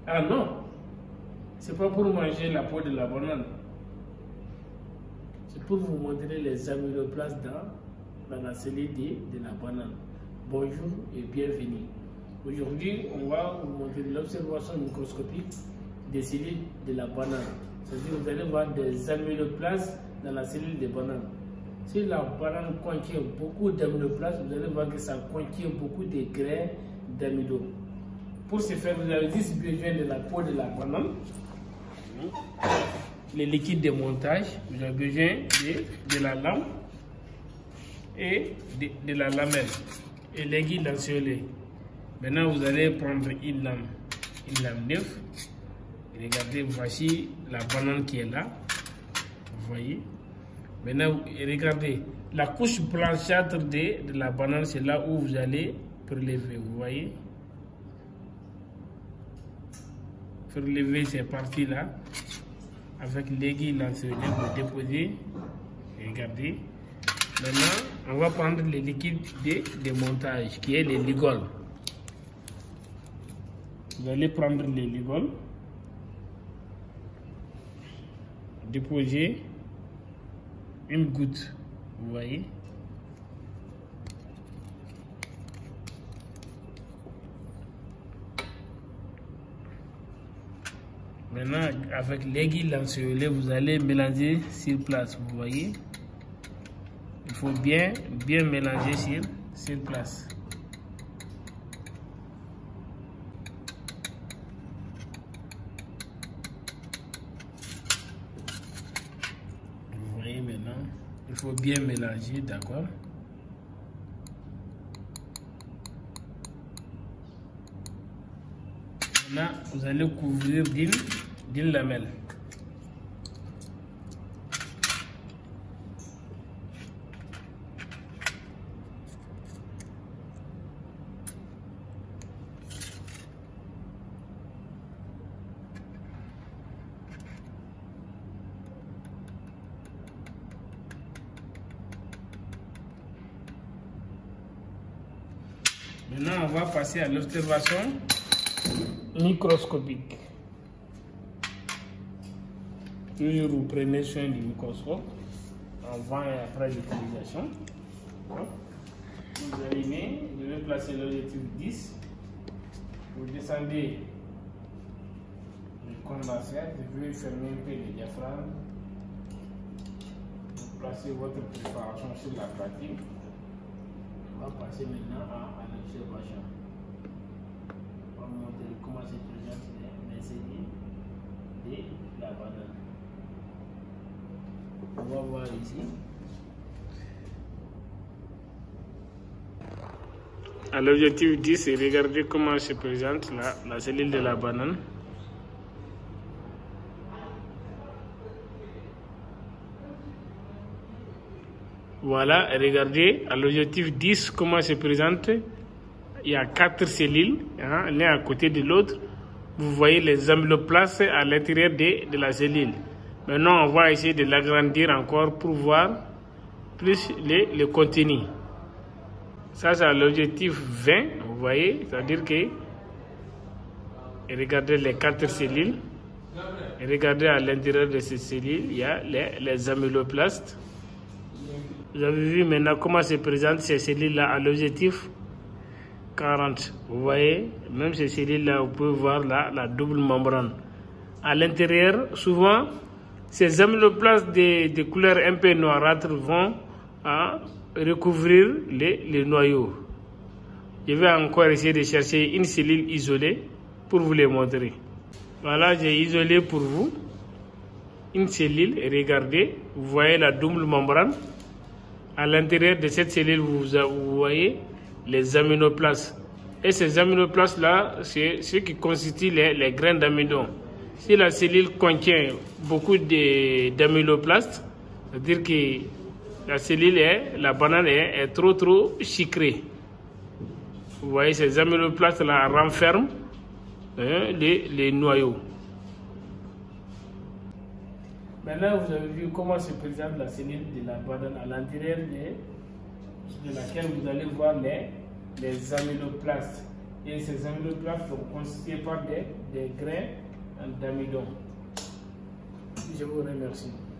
Ah non, c'est pas pour manger la peau de la banane. C'est pour vous montrer les amyloplastes dans la cellule de la banane. Bonjour et bienvenue. Aujourd'hui, on va vous montrer l'observation microscopique des cellules de la banane. C'est-à-dire que vous allez voir des amyloplastes dans la cellule de banane. Si la banane contient beaucoup d'amyloplastes, vous allez voir que ça contient beaucoup de grains d'amidon. Pour ce faire, vous avez juste besoin de la peau de la banane, les liquides de montage, vous avez besoin de la lame et de la lamelle et l'aiguille lancéolée. Maintenant, vous allez prendre une lame neuve. Regardez, voici la banane qui est là. Vous voyez. Maintenant, regardez, la couche blanchâtre de la banane, c'est là où vous allez prélever. Vous voyez. Prélever ces parties-là avec l'aiguille lancéolée pour déposer. Regardez. Maintenant, on va prendre les liquides de montage qui est les ligoles. Vous allez prendre les ligoles, déposer une goutte, vous voyez. Maintenant, avec l'aiguille lancéolée, vous allez mélanger sur place, vous voyez. Il faut bien mélanger sur place. Vous voyez maintenant, il faut bien mélanger, d'accord. Maintenant, vous allez couvrir d'une lamelle. Maintenant, on va passer à l'observation microscopique. Toujours vous prenez soin du microscope avant et après l'utilisation. Vous allumez, je vais placer l'objectif 10. Vous descendez comme on va faire. Je vais fermer un peu le diaphragme. Vous placez votre préparation sur la pratique. On va passer maintenant à l'observation. On va montrer comment se présentent les cellules de la banane. On va voir ici. À l'objectif 10, c'est regarder comment se présente la cellule de la banane. Voilà, regardez, à l'objectif 10, comment se présente. Il y a 4 cellules, l'un à côté de l'autre. Vous voyez les amyloplastes à l'intérieur de la cellule. Maintenant, on va essayer de l'agrandir encore pour voir plus le contenu. Ça, c'est l'objectif 20, vous voyez, c'est-à-dire que, regardez les 4 cellules. Et regardez à l'intérieur de ces cellules, il y a les amyloplastes. Vous avez vu maintenant comment se présentent ces cellules-là à l'objectif 40. Vous voyez, même ces cellules-là, vous pouvez voir la double membrane. À l'intérieur, souvent, ces amyloplastes de couleur un peu noirâtre vont recouvrir les noyaux. Je vais encore essayer de chercher une cellule isolée pour vous les montrer. Voilà, j'ai isolé pour vous une cellule. Regardez, vous voyez la double membrane. À l'intérieur de cette cellule, vous voyez les amyloplastes. Et ces amyloplastes-là, c'est ce qui constitue les grains d'amidon. Si la cellule contient beaucoup d'amyloplastes, c'est-à-dire que la cellule la banane est trop sucrée. Vous voyez, ces amyloplastes-là renferment les noyaux. Maintenant, vous avez vu comment se présente la cellule de la banane à l'intérieur de laquelle vous allez voir les amyloplastes. et ces amyloplastes sont constitués par des grains d'amidon. Je vous remercie.